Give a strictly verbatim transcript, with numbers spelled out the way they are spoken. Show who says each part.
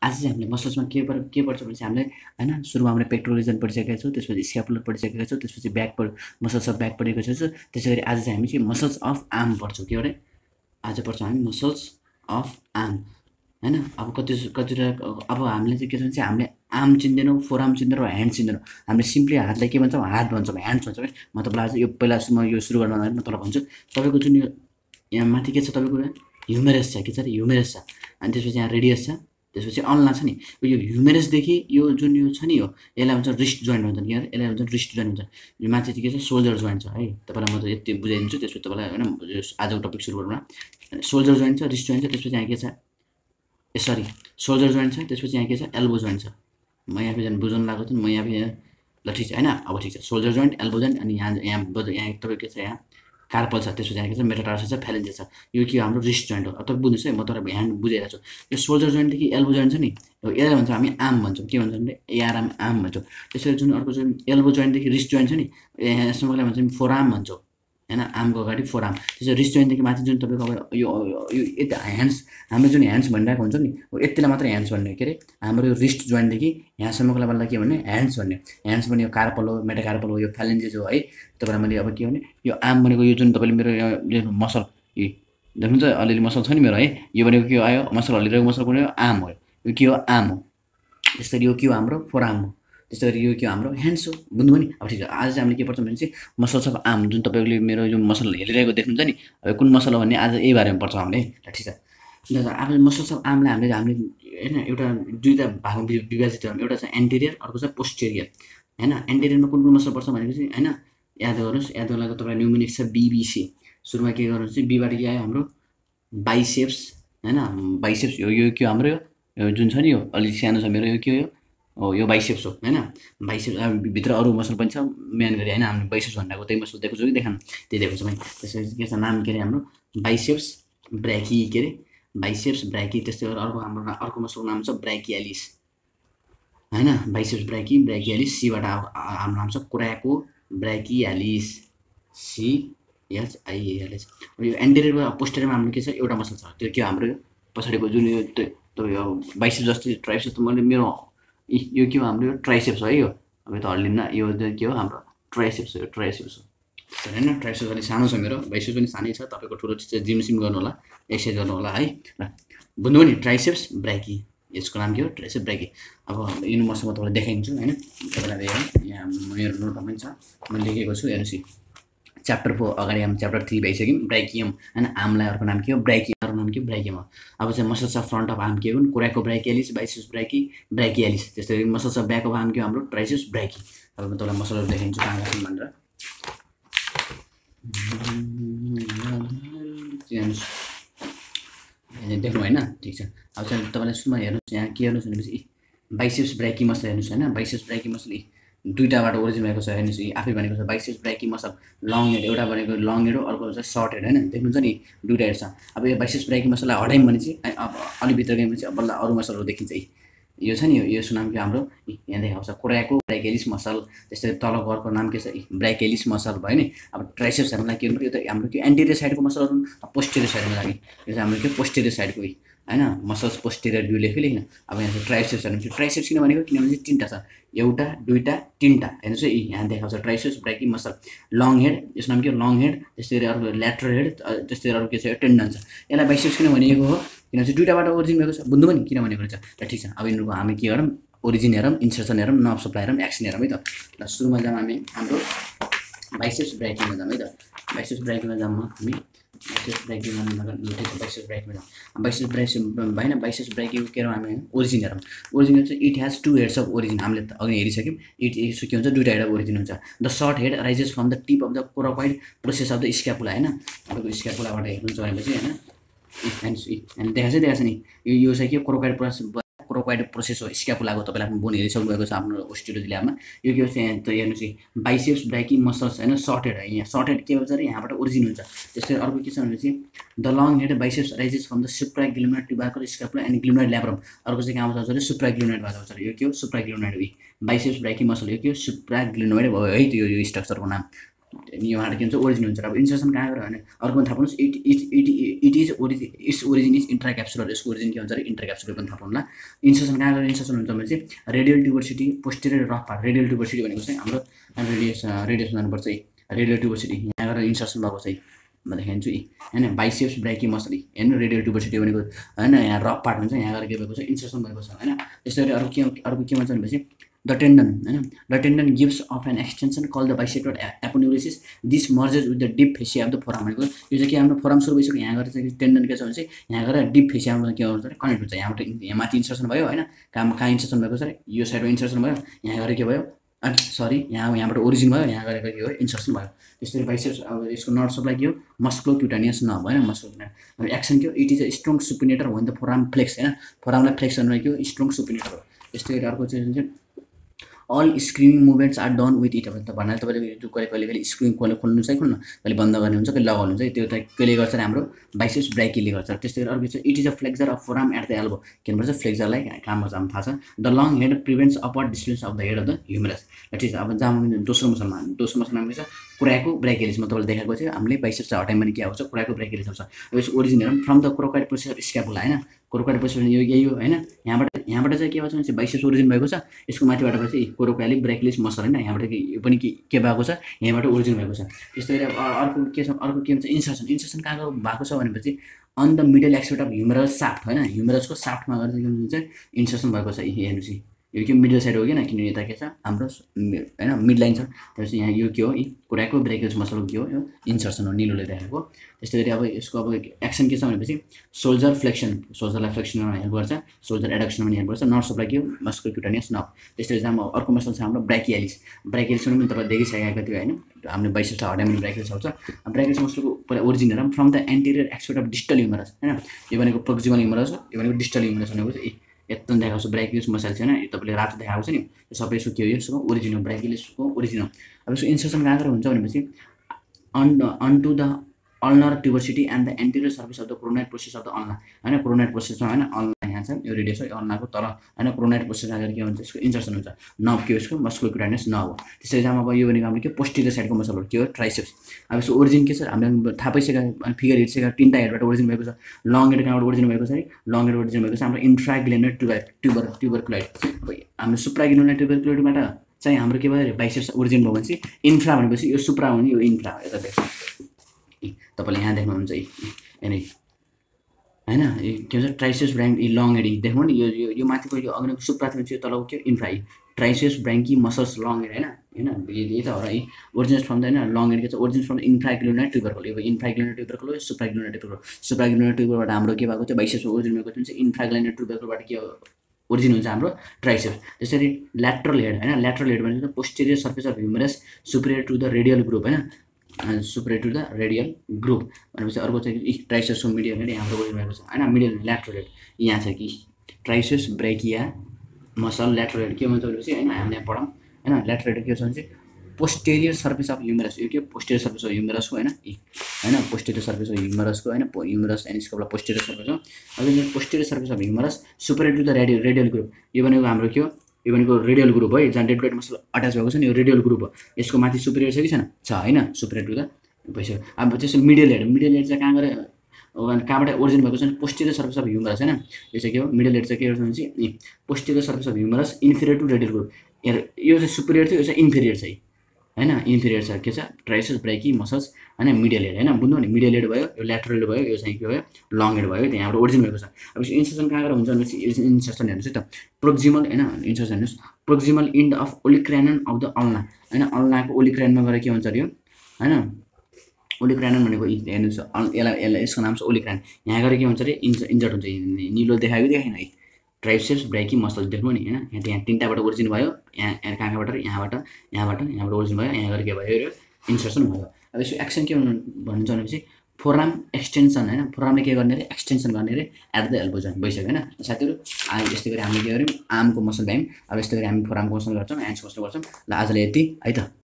Speaker 1: आज चाहिँ हामीले मसल्समा के पर के पर्छ भने चाहिँ हामीले हैन सुरुमा हामीले पेक्टोरल रिजन पढिसकेका छौँ, त्यसपछि स्क्यापुलर पढिसकेका छौँ, त्यसपछि ब्याक पढ मसल्स अफ ब्याक पढेको छौँ। त्यसैगरी आज चाहिँ हामी चाहिँ मसल्स अफ आर्म पढ्छौँ। के अरे आज पढ्छौँ हामी मसल्स अफ आर्म हैन। अब कति कतिवटा अब हामीले चाहिँ के छ भने चाहिँ हामीले आर्म चिन्दैनौँ, फोर आर्म चिन्दैनौँ, ह्यान्ड चिन्दैनौँ। हामीले सिम्पली हातलाई के भन्छौँ, हात भन्छौँ, ह्यान्ड्स भन्छौँ है। म तपाईँलाई आज यो पहिला म यो सुरु गर्न म तपाईँलाई भन्छु, तपाईँको जुन यो यहाँ माथि के छ, तपाईँको ह्युमेरस छ, के छ अरे ह्युमेरस छ, अनि त्यसपछि यहाँ रेडियस छ, त्यसपछि अल्ना छ नि। यो ह्युमेरसदेखि यो जुन यो छ नि, यो यसलाई भन्छ रिस्ट जोइन्ट भन्छ नि, यसलाई भन्छ रिस्ट जोइन्ट भन्छ। यो माथि चाहिँ के छ, सोल्जर जोइन्ट छ है। तपाईँलाई म त यति बुझाइदिन्छु, त्यसपछि तपाईँलाई होइन आजको टपिक सुरु गरौँ न। सोल्जर जोइन्ट छ, रिस्ट जोइन्ट छ, त्यसपछि यहाँ के छ, ए सरी सोल्जर जोइन्ट छ, त्यसपछि यहाँ के छ, एल्बो जोइन्ट छ। म यहाँ फेरि बुझाउनु लागेको थिएँ, म यहाँ फेरि ल ठिक छ होइन। अब ठिक छ, सोल्जर जोइन्ट, एल्बो जोइन्ट, अनि यहाँ यहाँ यहाँ तपाईँको के छ, यहाँ कार्पल छ, त्यसपछि यहाँ के छ, मेटाटार्सस छ, फ्यालेन्जेस छ। यो के हो, हाम्रो रिस्ट जोइन्ट हो। अब तपाईँ बुझ्नुहोस् है, म तपाईँलाई ह्यान्ड बुझाइरहेको छु। यो सोल्जर जोइन्टदेखि एल्बो जोइन्ट छ नि, यसलाई भन्छौँ हामी आर्म भन्छौँ। के भन्छौँ भने एआरएम आर्म भन्छौँ। त्यसरी जुन अर्को जुन एल्बो जोइन्टदेखि रिस्ट जोइन्ट छ नि, यसलाई भन्छौँ फोर आर्म भन्छौँ हैन। आर्मको अगाडि फोर आर्म। त्यसरी रिस्ट जोइन्टदेखि माथि जुन तपाईँको अब यो यो यति ह्यान्ड्स, हाम्रो जुन ह्यान्ड्स भनिरहेको हुन्छ नि, यतिलाई मात्र ह्यान्ड्स भन्ने। के अरे हाम्रो यो रिस्ट जोइन्टदेखि यहाँसम्मको लेभललाई के भन्ने, ह्यान्ड्स भन्ने। ह्यान्ड्स भने यो कार्पल हो, मेटाकार्पल हो, यो फ्यालेन्जेस हो है। तपाईँलाई मैले अब के भने यो आर्म भनेको यो जुन तपाईँले मेरो यो मसल यो देख्नुहुन्छ अलिअलि मसल छ नि मेरो है, यो भनेको के हो, आयो मसल हल्लिरहेको मसल कुनै हो, आर्म हो। यो के हो, आर्म हो। त्यसरी यो के हो, हाम्रो फोर आर्म हो। त्यस्तै गरी यो के हाम्रो ह्यान्ड्स हो। बुझ्नुभयो नि। अब ठिक छ, आज चाहिँ हामीले के पढ्छौँ भने चाहिँ मसल्स अफ आर्म। जुन तपाईँले मेरो यो मसल हेरिरहेको देख्नुहुन्छ नि, अब कुन मसल हो भन्ने आज यही बारेमा पढ्छौँ हामीले है। ठिक छ, अब मसल्स अफ आर्मलाई हामीले हामीले होइन एउटा दुईवटा भागमा विभाजित गरौँ। एउटा चाहिँ एन्टेरियर, अर्को चाहिँ पोस्टेरियर होइन। एन्टेरियरमा कुन कुन मसल पर्छ भनेको चाहिँ होइन याद गर्नुहोस्। याद गर्नको तपाईँलाई न्युमेरिक छ बिबिसी। सुरुमा के गर्नुहोस् चाहिँ बीबाट के आयो, हाम्रो बाइसेप्स होइन। बाइसेप्स यो यो के हो, हाम्रो यो जुन छ नि, यो अलिक सानो छ मेरो, यो के हो, हो यो बाइसेप्स हो होइन। बाइसेप्स भित्र अरू मसल पनि छ मेन गरी होइन। हामीले बाइसेप्स भनेको त्यही मसल दिएको छु कि देखाउनु, त्यही दिएको छु मैले। त्यसपछि के छ नाम, के अरे हाम्रो बाइसेप्स ब्राकी, के अरे बाइसेप्स ब्राकी। त्यस्तै गरेर अर्को हाम्रो अर्को मसलको नाम छ ब्राकियालिस होइन। Biceps brachii, ब्राकियालिस। सीबाट हाम्रो नाम छ coracobrachialis, C H I L S. यो एन्टेरियर पोस्टेरियरमा हाम्रो के छ, एउटा मसल छ, त्यो के हो, हाम्रो यो पछाडिको जुन यो त्यो यो बाइसेप्स जस्तै ट्राइसेप्स। मैले मेरो यो के हो, हाम्रो यो ट्राइसेप्स हो है। यो अब त हल्लिन्न, यो के हो, हाम्रो ट्राइसेप्स हो, यो ट्राइसेप्स हो होइन। ट्राइसेप्स अलिक सानो छ मेरो, बाइसेप्स पनि सानै छ। तपाईँको ठुलो चिज जिम सिम गर्नु होला, एक्सर्साइज गर्नु होला है। ल बुझ्नुभयो नि, ट्राइसेप्स ब्राकी, यसको नाम के हो, ट्राइसेप्स ब्राकी। अब यिनी मसल म तपाईँलाई देखाइदिन्छु होइन। तपाईँलाई हेरौँ, यहाँ मेरो नोटमा पनि छ, मैले लेखेको छु, हेर्नुहोस्। च्याप्टर फोर अगाडि हामी च्याप्टर थ्री भइसक्यौँ, ब्राइकियम होइन। आर्मलाई अर्को नाम के हो, ब्राइकियम, अर्को नाम के हो, ब्राइकियम हो। अब चाहिँ muscles of front of arm के हुन्, coracobrachialis, biceps brachii, brachialis. त्यस्तै गरी muscles of back of arm के हो, हाम्रो ट्राइसेप्स ब्राकी। अब म तपाईँलाई मसलहरू देखाइदिन्छु कहाँ कहाँ छन् भनेर। देख्नु होइन, ठिक छ। अब चाहिँ तपाईँलाई सुरुमा हेर्नुहोस्, यहाँ के हेर्नुहोस् भनेपछि बाइसेप्स ब्राकी मसल हेर्नुहोस् होइन। बाइसेप्स ब्राकी मसल दुईवटाबाट ओरिजिन भएको छ हेर्नुहोस्। आफै भनेको छ biceps brachii muscle long head, एउटा भनेको लङ हेड हो, अर्को चाहिँ सर्ट हेड होइन। देख्नुहुन्छ नि, दुईवटा हेड छ। अब यो बाइसेप्स ब्राकी मसललाई हटायौँ भने चाहिँ अब अलिक भित्र गएपछि अब बल्ल अरू मसलहरू देखिन्छ। यो छ नि, यो यसको नाम के हाम्रो यहाँ देखाउँछ, कोराको ब्राकियालिस मसल। त्यस्तै तलको अर्को नाम के छ, ब्राकियालिस मसल भयो नि। अब ट्राइसेप्स हेर्नुलाई के भन्नु, यो त हाम्रो के एन्टेरियर साइडको मसलहरू, पोस्टेरियर साइडमा लागि यो चाहिँ हाम्रो के पोस्टेरियर साइडको होइन। मसल्स पोस्टेरियर भ्यू लेख्यो लेख्न। अब यहाँ चाहिँ ट्राइसेप्स हेर्नुहुन्छ, ट्राइसेप्स किन भनेको, किनभने चाहिँ तिनवटा छ, एउटा दुईवटा तिनवटा हेर्नुहोस् है। यहाँ देखाउँछ triceps brachii muscle long head, यसको नाम के हो, लङ हेड। त्यस्तै गरी अर्को ल्याटरल हेड, त्यस्तै गरी अर्को के छ, टेन्डन छ। यसलाई बाइसेप्स किन भनिएको हो, किनभने दुईवटाबाट ओरिजिन भएको छ। बुझ्नुभयो नि किन भनेको रहेछ। ल ठिक छ, अब यिनीहरूको हामी के गरौँ, ओरिजिन हेरौँ, इन्सर्सन हेरौँ, नर्भ सप्लाई हेरौँ, एक्सन हेरौँ है त। ल सुरुमा जाऊँ हामी हाम्रो बाइसेप्स ब्राकीमा जाऊँ है त। बाइसेप्स ब्राकीमा जाऊँ हामी बाइसेप्स ब्राकीमा ठिक बाइसेप्स ब्राकीमा जाऊँ। बाइसेप्स ब्राकी भएन, बाइसेप्स ब्राकीको के हेरौँ हामी, ओरिजिन हेरौँ। ओरिजिन चाहिँ it has two heads of origin. हामीले त अघि हेरिसक्यौँ, इट यसो के हुन्छ, दुईवटा हेड अफ ओरिजिन हुन्छ। The short head arises from the tip of the coracoid process of the scapula होइन। तपाईँको स्क्यापुलाबाट हेर्नुहुन्छ भनेपछि होइन, एन्ड देखाएको छ देखाएको छ नि, यो यो चाहिँ के कोराकोइड प्रोसेस, कोराकोइड प्रोसेस हो स्क्यापुलाको। तपाईँले आफ्नो बोन हेरिसक्नु भएको छ आफ्नो ओस्टियोलोजी ल्याबमा। यो के हो चाहिँ हेर्नुहोस्, बाइसेप्स ब्राकी मसल्स होइन, सर्ट हेड है। यहाँ सर्ट हेड के भन्छ अरे, यहाँबाट ओरिजिन हुन्छ। त्यस्तै अर्को के छ भनेपछि the long head biceps arises from the supraglenoid tubercle scapula and glenoid labrum. अर्को चाहिँ कहाँ आउँछ अरे, सुप्राग्लिनोइडबाट आउँछ। यो के हो, सुप्राग्लिनोइड हो। बाइसेप्स ब्राकी मसल यो के हो, सुप्राग्लिनोइड भयो है, त्यो यो स्ट्रक्चरको नाम यहाँबाट के हुन्छ ओरिजिन हुन्छ। अब इन्सर्सन कहाँ गयो भने अर्को पनि थाहा पाउनुहोस्, it is it it is origin it's origin is intracapsular. यसको ओरिजिन के हुन्छ अरे इन्ट्राक्याप्सुलर पनि थाहा पाउनु ल। इन्सर्सन कहाँ गएर इन्सर्सन हुन्छ भने चाहिँ radial tuberosity posterior rough part. Radial tuberosity भनेको चाहिँ हाम्रो रेडियस रेडियस जानुपर्छ है, रेडियल ट्युबरसिटी यहाँ गएर इन्सर्सन भएको चाहिँ म देखाइदिन्छु यी होइन। बाइसेप्स ब्राइकी मसल हेर्नु रेडियल ट्युबरसिटी भनेको होइन, यहाँ रफ पार्ट हुन्छ, यहाँ गएर के भएको छ इन्सर्सन भएको छ होइन। त्यस्तै गरी अर्को के अर्को के भन्छ भनेपछि द टेन्डन होइन, the tendon gives off an extension called the bicipital aponeurosis this merges with the deep fascia of the forearm भनेको यो चाहिँ के हाम्रो फोराम सुरु भइसक्यो। यहाँ गएर चाहिँ टेन्डन के छ भने चाहिँ यहाँ गएर डिप फेसियामा के हुन्छ अरे कनेक्ट हुन्छ। यहाँबाट यहाँ माथि इन्सर्सन भयो होइन, कहाँ कहाँ इन्सर्सन भएको छ अरे यो साइडमा इन्सर्सन भयो, यहाँ गएर के भयो अनि सरी यहाँ यहाँबाट ओरिजिन भयो, यहाँ गएर के भयो इन्सर्सन भयो। त्यसरी बाइसेप्स अब यसको नर्भ सप्लाई के हो मस्कुलो क्युटानियस नर्भ होइन, मस्कुलो अब एक्सन के हो it is a strong supinator होइन द फोराम फ्लेक्स होइन, फोरामलाई फ्लेक्स गर्नु के हो स्ट्रङ सुपिनेटर हो। त्यस्तै गरी अर्को चाहिँ जुन all screwing movements are done with it. अब त भन्नाले तपाईँले त्यो कहिले कहिले कहिले स्क्रिङ कहिले खोल्नु चाहिँ खोल्नु कहिले बन्द गर्ने हुन्छ कहिले लगाउनु हुन्छ, त्यो त कहिले गर्छ हाम्रो बाइसेप्स ब्राइकीले गर्छ। त्यस्तै गरी अर्को चाहिँ it is a flexor of forearm at the elbow. के भन्नुपर्छ फ्लेक्सरलाई काम गर्छ हाम्रो थाहा छ। The long head prevents upward distance of the head of the humerus. That is अब जहाँ दोस्रो मसलमा दोस्रो मसल नाम के छ कुराको ब्राइकेलिसमा तपाईँले देखाएको चाहिँ हामीले बाइसेप्स हटाइम भने के आउँछ कुराको ब्राइकेलिस आउँछ। अब यसको ओरिजिन हेरौँ from the coracoid process of scapula होइन, क्रोकाइड प्रोसेस यो यही हो होइन। यहाँबाट यहाँबाट चाहिँ के भएको छ भने बाइसेप्स ओरिजिन भएको छ, यसको माथिबाट चाहिँ क्रोकाइलिक ब्राइकेलिस मसल होइन, यहाँबाट यो पनि के के भएको छ यहाँबाट ओरिजिन भएको छ। त्यस्तै गरी अर्को के छ अर्को के भन्छ इन्सर्सन। इन्सर्सन कहाँ भएको छ भनेपछि on the middle aspect of humerus shaft होइन, ह्युमरसको साफ्टमा गएर के भन्छ इन्सर्सन भएको छ। हेर्नुहोस् यो के मिडल साइड हो कि किनभने यता के छ हाम्रो होइन मिड लाइन छ, त्यसपछि यहाँ यो के हो यी कुराको ब्रेकेज मसल के हो यो इन्सर्सन हो निलोले देखाएको। त्यस्तै गरी अब यसको अब एक्सन के छ भनेपछि सोल्जर फ्लेक्सन, सोल्जरलाई फ्लेक्सनमा हेल्प गर्छ, सोल्जर एडक्सनमा पनि हेल्प गर्छ, नर्भ सप्लाई के हो मस्कुलो क्युटानियस नर्भ। त्यस्तै गरी हाम्रो अर्को मसल छ हाम्रो ब्राइकियालिस। ब्राइकियालिस पनि तपाईँले देखिसकेको थियो होइन, हामीले बाइसेप्स हटाइम भने ब्राइकियालिस आउँछ। ब्राइकियालिस मसलको पहिला ओरिजिन हेरौँ from the anterior aspect of distal humerus होइन, यो भनेको प्रोक्सिमल ह्युमरस हो, यो भनेको डिस्टल ह्युमरस भनेको चाहिँ यत्रो देखाएको छ ब्राइकिलिस मसल छैन, यो तपाईँले रातो देखाएको छ नि यो सबै यसको के हो यसको ओरिजिन हो, ब्राइकिलिसको ओरिजिन हो। अब यसको इन्सर्सन कहाँ गएर हुन्छ भनेपछि on on to the ulnar tuberosity and the anterior surface of the coronoid process of the ulna होइन, क्रोनाइड प्रोसेसमा होइन अल्ना यहाँ छ यो रेडियस हो, यो अल्नाको तल होइन क्रोनाइड प्रोसेस आएर के हुन्छ यसको इन्सर्सन हुन्छ। नर्भ के हो यसको मस्कुलो क्युटानियस नर्भ हो। त्यसरी चाहिँ अब यो भनेको हाम्रो के पोस्टेरियर साइडको मसल हो के हो ट्राइसेप्स। अब यसको ओरिजिन के छ हामीले थाहा पाइसक्यो, फिगर हेरिसक्यो तिनवटा हेडबाट ओरिजिन भएको छ। लङ हेड कहाँबाट ओरिजिन भएको छ अरे लङ हेड ओरिजिन भएको छ हाम्रो इन्फ्राग्लेनर ट्युबर ट्युबर ट्युबरकुलाइड। अब हाम्रो सुप्राग्लेनर ट्युबरकुलाइडबाट चाहिँ हाम्रो के भयो अरे बाइसेप्स ओरिजिन भयो भने चाहिँ इन्फ्रा भनेपछि यो सुप्रा हो नि यो इन्फ्रा हो, यता देख्छ तपाईँले यहाँ देख्नुहुन्छ यहाँनिर होइन के भन्छ ट्राइसेप्स ब्राङ्की लङ हेड देख्नु नि यो यो माथिको यो अगाडिको सुप्रा थियो यो तलको के infra triceps brachii muscles long head होइन होइन यही त हो र यी ओरिजिनस फ्रम द होइन लङ हेड के छ origin from the infraglenoid tubercle. यो इन्फ्राग्लेनर ट्युबरकुल हो सुप्राग्लेनर ट्युबरकुल। सुप्राग्लेनर ट्युबरबाट हाम्रो के भएको थियो बाइसेप्स ओरिजिन भएको थियो इन्फ्राग्लेनर ट्युबरकुलबाट के ओरिजिन हुन्छ हाम्रो ट्राइसेप्स। त्यसरी ल्याटरल हेड होइन, ल्याटरल हेड भनेको posterior surface of humerus superior to the radial group होइन, superior to the radial group भनेपछि अर्को चाहिँ ट्राइसेप्सको मिडियल हेड हाम्रो ओरिजिन भएको छ होइन, मिडियल ल्याटरल हेड यहाँ छ कि triceps brachii muscle lateral head के भन्छ भनेपछि होइन हामीले यहाँ पढौँ होइन। ल्याटरल हेड के छ भने चाहिँ पोस्टेरियर सर्फेस अफ ह्युमरस, यो के पोस्टेरियर सर्फेस अफ ह्युमरसको होइन होइन पोस्टेरियर सर्फेस अफ ह्युमरसको होइन humerus and scapula posterior surface हो। अब posterior surface of humerus superior to the radial radial group, यो भनेको हाम्रो के हो यो भनेको रेडियल ग्रुप हो, जहाँ डेड ब्लड मसल अट्याच भएको छ नि यो रेडियल ग्रुप हो। यसको माथि सुपिरियर छ कि छैन छ होइन सुपिरियर टु द भइसक्यो। अब त्यसो मिडियल हेड मिडियल हेड चाहिँ कहाँ गएर कहाँबाट ओरिजिन भएको छ भने पोस्टेरियर सर्फेस अफ ह्युमरस होइन, यो चाहिँ के हो मिडियल हेड चाहिँ के गर्छ भने चाहिँ posterior surface of humerus inferior to radial group. हेर यो चाहिँ सुपिरियर थियो यो चाहिँ इन्फिरियर चाहिँ होइन इन्फिरियर छ के छ ट्राइसेप्स ब्राइकी मसल्स होइन मिडियल हेड होइन बुझ्नु नि मिडियल हेड भयो यो ल्याटरल हेड भयो यो चाहिँ के भयो लङ हेड भयो त्यहाँबाट ओरिजिन भएको छ। अब इन्सर्सन कहाँ गएर हुन्छ भनेपछि इन्सर्सन हेर्नुहोस् है त प्रोक्सिमल होइन इन्सर्सन हेर्नुहोस् proximal end of olecranon of the ulna होइन, अल्नाको ओलिक्रानमा गएर के भन्छ अरे यो होइन ओलिक्रानन भनेको हेर्नुहोस् यसलाई यसलाई यसको नाम छ ओलिक्रान। यहाँ गएर के भन्छ अरे इन्ज इन्जर्ड हुन्छ निलो देखाएको देखाएन है ट्राइसेप्स ब्राइकी मसल देख्नु नि होइन, यहाँ त्यहाँ तिनवटाबाट ओरिजिन भयो यहाँ यहाँ कहाँ कहाँबाट यहाँबाट यहाँबाट यहाँबाट ओरिजिन भयो यहाँ गएर के भयो इन्सर्सन भयो। अब यसको एक्सन के भन्नुहुन्छ भनेपछि फोराम एक्सटेन्सन होइन, फोरामले के गर्ने अरे एक्सटेन्सन गर्ने अरे एट द एल्बो जोइन्ट भइसक्यो होइन साथीहरू। यस्तै गरी हामीले के गर्यौँ आर्मको मसल भ्यायौँ, अब यस्तै गरी हामी फोरामको मसल गर्छौँ ह्यान्ड्स मसल गर्छौँ। ल आजलाई यति है त।